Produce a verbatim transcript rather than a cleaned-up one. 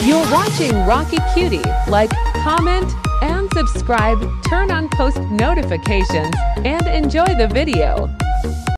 You're watching Rocky Cutie. Like, comment, and subscribe, turn on post notifications, and enjoy the video.